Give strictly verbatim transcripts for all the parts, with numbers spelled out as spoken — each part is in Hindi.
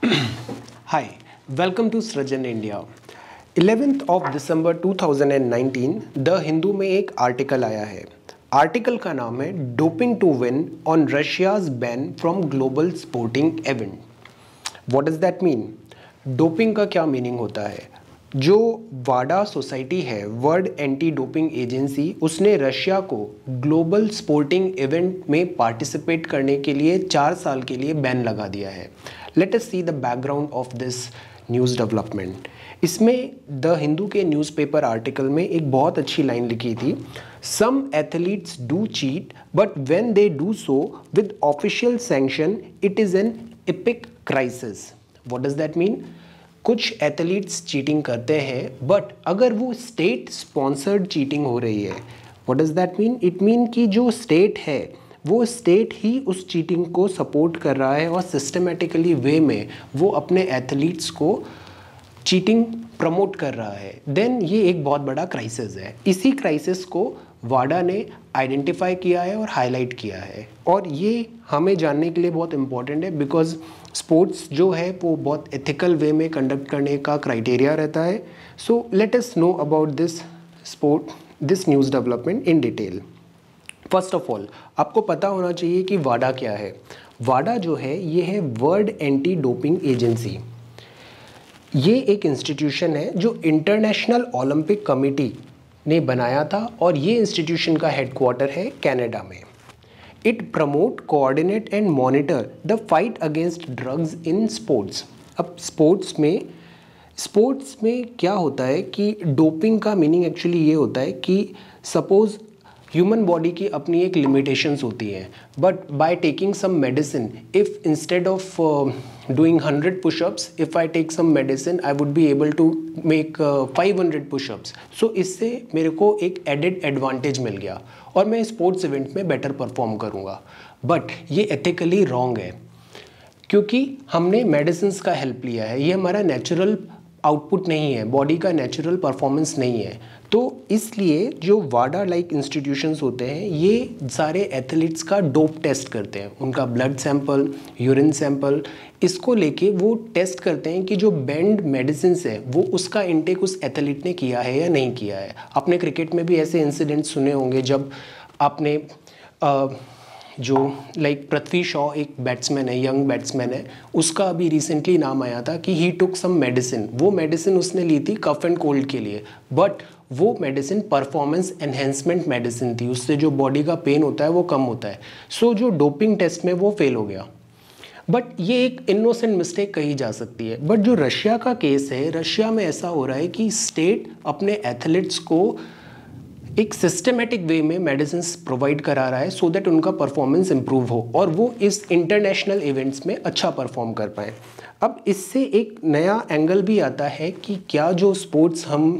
Hi, welcome to Srijan India. Eleventh of December two thousand nineteen the Hindu में एक आर्टिकल आया है। आर्टिकल का नाम है doping to win on Russia's ban from global sporting event. What does that mean? Doping का क्या मीनिंग होता है? जो वाडा सोसाइटी है, वर्ल्ड एंटी डोपिंग एजेंसी, उसने रशिया को ग्लोबल स्पोर्टिंग इवेंट में पार्टिसिपेट करने के लिए चार साल के लिए बैन लगा दिया है। Let us see the background of this news development. इसमें द हिंदू के न्यूज़पेपर आर्टिकल में एक बहुत अच्छी लाइन लिखी थी, some athletes do cheat but when they do so with official sanction it is an epic crisis. What does that mean? कुछ एथलीट्स चीटिंग करते हैं बट अगर वो स्टेट स्पॉन्सर्ड चीटिंग हो रही है, what does that mean? It mean कि जो स्टेट है वो स्टेट ही उस चीटिंग को सपोर्ट कर रहा है और सिस्टमेटिकली वे में वो अपने एथलीट्स को चीटिंग प्रमोट कर रहा है, देन ये एक बहुत बड़ा क्राइसिस है। इसी क्राइसिस को वाडा ने आइडेंटिफाई किया है और हाईलाइट किया है, और ये हमें जानने के लिए बहुत इम्पॉर्टेंट है बिकॉज स्पोर्ट्स जो है वो बहुत एथिकल वे में कंडक्ट करने का क्राइटेरिया रहता है। So let us know about this sport this news development in detail. First of all आपको पता होना चाहिए कि वाडा क्या है। वाडा जो है ये है वर्ल्ड एंटी डोपिंग एजेंसी। ये एक इंस्टीट्यूशन है जो इंटरनेशनल ओलंपिक कमेटी ने बनाया था और ये इंस्टीट्यूशन का हेडक्वार्टर है कनाडा में। It promote, coordinate and monitor the fight against drugs in sports. अब स्पोर्ट्स में स्पोर्ट्स में क्या होता है कि डोपिंग का मीनिंग एक्चुअली ये होता है कि सपोज ह्यूमन बॉडी की अपनी एक लिमिटेशंस होती हैं, but by taking some medicine, if instead of doing hundred pushups, if I take some medicine I would be able to make five hundred pushups. So इससे मेरे को एक एडेड एडवांटेज मिल गया और मैं स्पोर्ट्स इवेंट में बेटर परफॉर्म करूँगा। बट ये एथिकली रॉन्ग है क्योंकि हमने मेडिसिन का हेल्प लिया है, ये हमारा नेचुरल आउटपुट नहीं है, बॉडी का नेचुरल परफॉर्मेंस नहीं है। तो इसलिए जो वाडा लाइक इंस्टीट्यूशंस होते हैं ये सारे एथलीट्स का डोप टेस्ट करते हैं, उनका ब्लड सैंपल, यूरिन सैंपल, इसको लेके वो टेस्ट करते हैं कि जो बैंड मेडिसिन है वो उसका इंटेक उस एथलीट ने किया है या नहीं किया है। आपने क्रिकेट में भी ऐसे इंसिडेंट्स सुने होंगे जब आपने आ, जो लाइक पृथ्वी शॉ एक बैट्समैन है, यंग बैट्समैन है, उसका अभी रिसेंटली नाम आया था कि ही टुक सम मेडिसिन। वो मेडिसिन उसने ली थी कफ एंड कोल्ड के लिए, बट वो मेडिसिन परफॉर्मेंस एनहेंसमेंट मेडिसिन थी, उससे जो बॉडी का पेन होता है वो कम होता है। सो so, जो डोपिंग टेस्ट में वो फेल हो गया। बट ये एक इनोसेंट मिस्टेक कही जा सकती है। बट जो रशिया का केस है, रशिया में ऐसा हो रहा है कि स्टेट अपने एथलीट्स को एक सिस्टमेटिक वे में मेडिसिन प्रोवाइड करा रहा है सो दैट उनका परफॉर्मेंस इंप्रूव हो और वो इस इंटरनेशनल इवेंट्स में अच्छा परफॉर्म कर पाएँ। अब इससे एक नया एंगल भी आता है कि क्या जो स्पोर्ट्स हम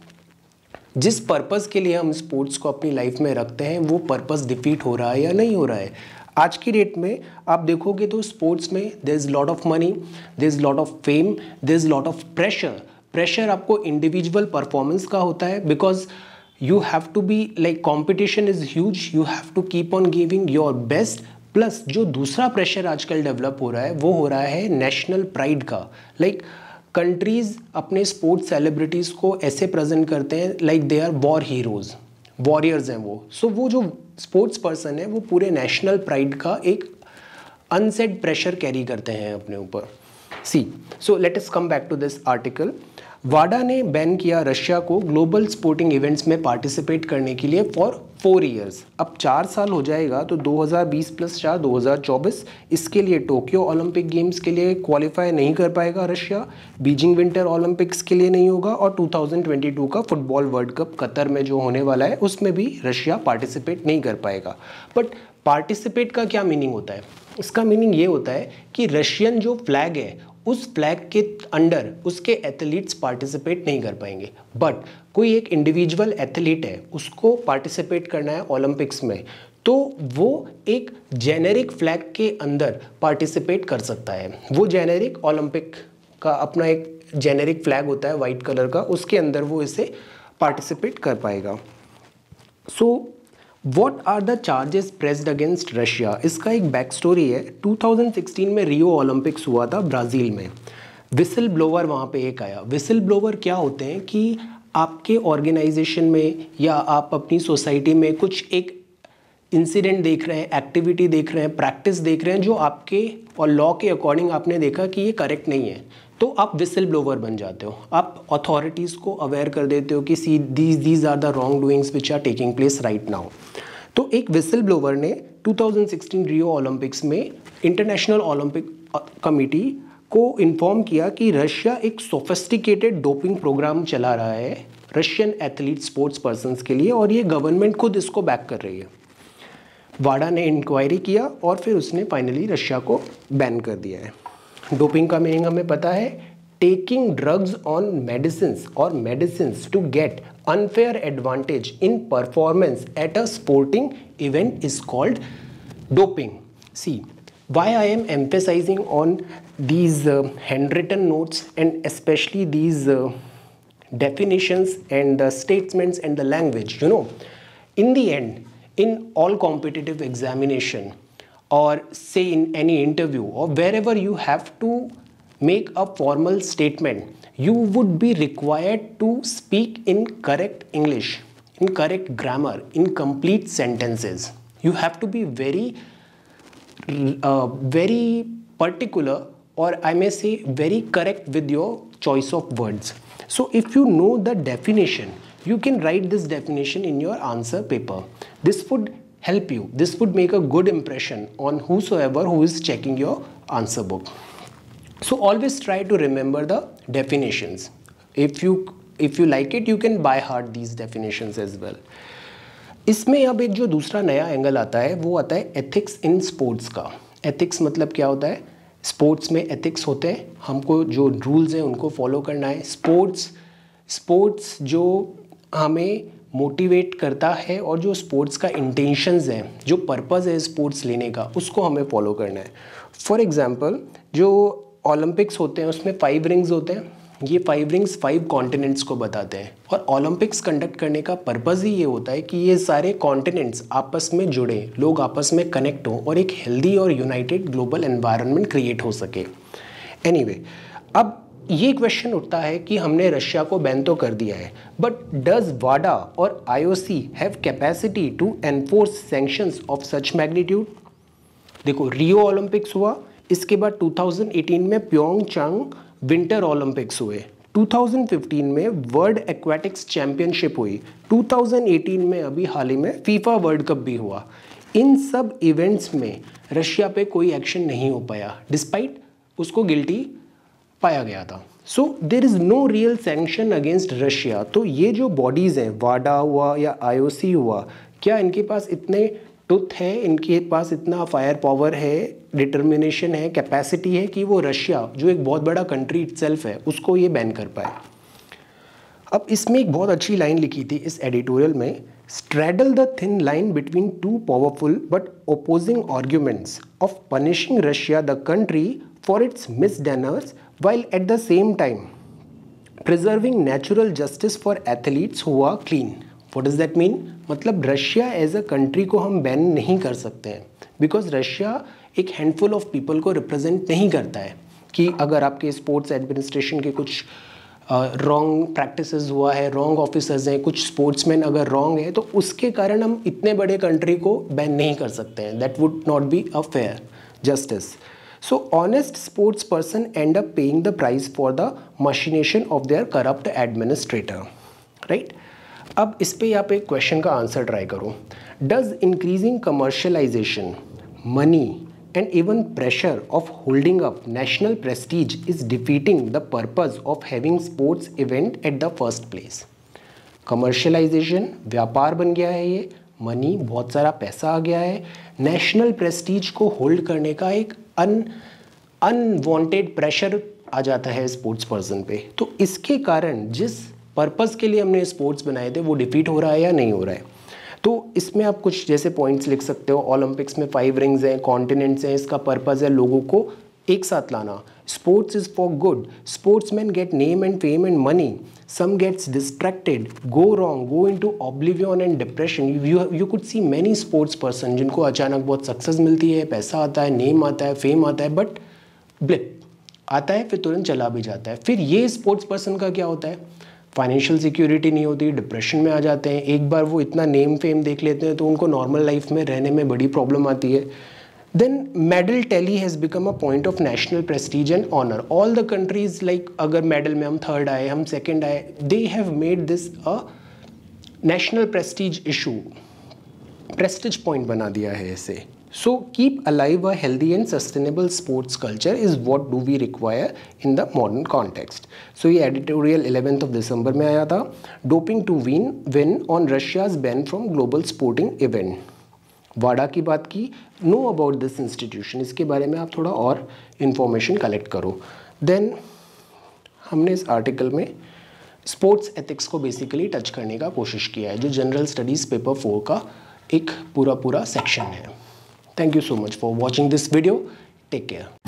जिस पर्पस के लिए हम स्पोर्ट्स को अपनी लाइफ में रखते हैं वो पर्पस डिफीट हो रहा है या नहीं हो रहा है। आज की डेट में आप देखोगे तो स्पोर्ट्स में there is lot of money, there is lot of fame, there is lot of pressure. Pressure आपको इंडिविजुअल परफॉर्मेंस का होता है because you have to be like competition is huge, you have to keep on giving your best। Plus जो दूसरा प्रेशर आजकल डेवलप हो रहा है वो हो रहा है नेशनल प्राइड का। लाइक कंट्रीज अपने स्पोर्ट्स सेलिब्रिटीज़ को ऐसे प्रेजेंट करते हैं like they are war heroes, warriors हैं वो। सो so, वो जो स्पोर्ट्स पर्सन है वो पूरे नेशनल प्राइड का एक अनसेड प्रेशर कैरी करते हैं अपने ऊपर। See so let us come back to this article. वाडा ने बैन किया रशिया को ग्लोबल स्पोर्टिंग इवेंट्स में पार्टिसिपेट करने के लिए फॉर फोर इयर्स। अब चार साल हो जाएगा तो दो हज़ार बीस प्लस चार दो हज़ार चौबीस इसके लिए टोक्यो ओलंपिक गेम्स के लिए क्वालिफाई नहीं कर पाएगा रशिया, बीजिंग विंटर ओलंपिक्स के लिए नहीं होगा, और दो हज़ार बाईस का फुटबॉल वर्ल्ड कप कतर में जो होने वाला है उसमें भी रशिया पार्टिसिपेट नहीं कर पाएगा। बट पार्टिसिपेट का क्या मीनिंग होता है? इसका मीनिंग ये होता है कि रशियन जो फ्लैग है उस फ्लैग के अंडर उसके एथलीट्स पार्टिसिपेट नहीं कर पाएंगे। बट कोई एक इंडिविजुअल एथलीट है, उसको पार्टिसिपेट करना है ओलंपिक्स में, तो वो एक जेनेरिक फ्लैग के अंदर पार्टिसिपेट कर सकता है। वो जेनेरिक ओलंपिक का अपना एक जेनेरिक फ्लैग होता है वाइट कलर का, उसके अंदर वो इसे पार्टिसिपेट कर पाएगा। So what are the charges pressed against Russia? इसका एक बैक स्टोरी है। टू थाउजेंड सिक्सटीन में रियो ओलंपिक्स हुआ था ब्राज़ील में। विसल ब्लोवर वहाँ पे एक आया। विसल ब्लोवर क्या होते हैं कि आपके ऑर्गेनाइजेशन में या आप अपनी सोसाइटी में कुछ एक इंसिडेंट देख रहे हैं, एक्टिविटी देख रहे हैं, प्रैक्टिस देख रहे हैं जो आपके और लॉ के अकॉर्डिंग आपने देखा कि ये करेक्ट नहीं है, तो आप विसल ब्लोवर बन जाते हो। आप अथॉरिटीज़ को अवेयर कर देते हो कि see these these are the wrong doings which are taking place right now. तो एक विसल ब्लोवर ने two thousand sixteen Rio Olympics में इंटरनेशनल ओलंपिक कमेटी को इन्फॉर्म किया कि रशिया एक सोफिस्टिकेटेड डोपिंग प्रोग्राम चला रहा है रशियन एथलीट स्पोर्ट्स पर्सन्स के लिए, और ये गवर्नमेंट खुद इसको बैक कर रही है। वाडा ने इंक्वायरी किया और फिर उसने फाइनली रशिया को बैन कर दिया है। डोपिंग का मीनिंग हमें पता है, टेकिंग ड्रग्स ऑन मेडिसिन्स और medicines to get unfair advantage in performance at a sporting event is called doping. See why I am emphasizing on these uh, handwritten notes and especially these uh, definitions and the statements and the language. You know, in the end, in all competitive examination or say in any interview or wherever you have to make a formal statement, you would be required to speak in correct English, in correct grammar, in complete sentences. You have to be very Uh, very particular, or I may say very correct with your choice of words. So if you know the definition, you can write this definition in your answer paper. This would help you. This would make a good impression on whosoever who is checking your answer book. So always try to remember the definitions. If you if you like it, you can by heart these definitions as well. इसमें अब एक जो दूसरा नया एंगल आता है वो आता है एथिक्स इन स्पोर्ट्स का। एथिक्स मतलब क्या होता है? स्पोर्ट्स में एथिक्स होते हैं, हमको जो रूल्स हैं उनको फॉलो करना है। स्पोर्ट्स स्पोर्ट्स जो हमें मोटिवेट करता है और जो स्पोर्ट्स का इंटेंशंस है, जो पर्पस है स्पोर्ट्स लेने का, उसको हमें फॉलो करना है। फॉर एग्जांपल जो ओलंपिक्स होते हैं उसमें फाइव रिंग्स होते हैं। ये फाइव रिंग्स फाइव कॉन्टिनेंट्स को बताते हैं, और ओलंपिक्स कंडक्ट करने का पर्पज़ ही ये होता है कि ये सारे कॉन्टिनेंट्स आपस में जुड़े, लोग आपस में कनेक्ट हों और एक हेल्दी और यूनाइटेड ग्लोबल एनवायरनमेंट क्रिएट हो सके। एनीवे, अब ये क्वेश्चन उठता है कि हमने रशिया को बैन तो कर दिया है, बट डज वाडा और IOC have capacity to enforce sanctions of such magnitude? देखो, रियो ओलंपिक्स हुआ, इसके बाद टू थाउजेंड एटीन में प्योंगचांग विंटर ओलंपिक्स हुए, टू थाउजेंड फिफ्टीन में वर्ल्ड एक्वेटिक्स चैंपियनशिप हुई, टू थाउजेंड एटीन में अभी हाल ही में फीफा वर्ल्ड कप भी हुआ। इन सब इवेंट्स में रशिया पे कोई एक्शन नहीं हो पाया, डिस्पाइट उसको गिल्टी पाया गया था। So there is no real sanction against Russia. तो ये जो बॉडीज़ हैं, वाडा हुआ या आईओसी हुआ, क्या इनके पास इतने टुथ है, इनके पास इतना फायर पावर है, डिटर्मिनेशन है, कैपेसिटी है कि वो रशिया जो एक बहुत बड़ा कंट्री इटसेल्फ है उसको ये बैन कर पाए? अब इसमें एक बहुत अच्छी लाइन लिखी थी इस एडिटोरियल में, straddle the thin line between two powerful but opposing arguments of punishing Russia the country for its misdemeanours while at the same time preserving natural justice for athletes who are clean. What does that mean? मतलब रशिया एज अ कंट्री को हम बैन नहीं कर सकते हैं, बिकॉज रशिया एक हैंडफुल ऑफ पीपल को रिप्रेजेंट नहीं करता है। कि अगर आपके स्पोर्ट्स एडमिनिस्ट्रेशन के कुछ रॉन्ग प्रैक्टिसेस हुआ है, रॉन्ग ऑफिसर्स हैं, कुछ स्पोर्ट्समैन अगर रॉन्ग है, तो उसके कारण हम इतने बड़े कंट्री को बैन नहीं कर सकते हैं। That would not be a fair justice. So honest sports person end up paying the price for the machination of their corrupt administrator, right? अब इस पे आप एक क्वेश्चन का आंसर ट्राई करो. Does increasing commercialization, money and even pressure of holding up national prestige is defeating the purpose of having sports event at the first place? Commercialization व्यापार बन गया है, ये मनी, बहुत सारा पैसा आ गया है, नेशनल प्रेस्टीज को होल्ड करने का एक अन अनवांटेड प्रेशर आ जाता है स्पोर्ट्स पर्सन पे. तो इसके कारण जिस पर्पस के लिए हमने स्पोर्ट्स बनाए थे वो डिफीट हो रहा है या नहीं हो रहा है. तो इसमें आप कुछ जैसे पॉइंट्स लिख सकते हो. ओलंपिक्स में फाइव रिंग्स हैं, कॉन्टिनेंट्स हैं, इसका पर्पस है लोगों को एक साथ लाना। Sports is for good, sportsman get name and fame and money, some gets distracted, go wrong, go into oblivion and depression. you you could see many sports person जिनको अचानक बहुत सक्सेस मिलती है, पैसा आता है, नेम आता है, फेम आता है, बट ब्लिप आता है फिर तुरंत चला भी जाता है। फिर ये स्पोर्ट्स पर्सन का क्या होता है, फाइनेंशियल सिक्योरिटी नहीं होती, डिप्रेशन में आ जाते हैं। एक बार वो इतना नेम फेम देख लेते हैं तो उनको नॉर्मल लाइफ में रहने में बड़ी प्रॉब्लम आती है। Then medal tally has become a point of national prestige and honor. All the countries like अगर medal में हम third आए, हम second आए, they have made this a national prestige issue, prestige point बना दिया है इसे। So keep alive a healthy and sustainable sports culture is what do we require in the modern context. So ये editorial eleventh of December में आया था, doping to win win on Russia's ban from global sporting event. वाडा की बात की, नो अबाउट दिस इंस्टीट्यूशन, इसके बारे में आप थोड़ा और इन्फॉर्मेशन कलेक्ट करो। देन हमने इस आर्टिकल में स्पोर्ट्स एथिक्स को बेसिकली टच करने का कोशिश किया है, जो जनरल स्टडीज़ पेपर फोर का एक पूरा पूरा सेक्शन है। Thank you so much for watching this video, take care.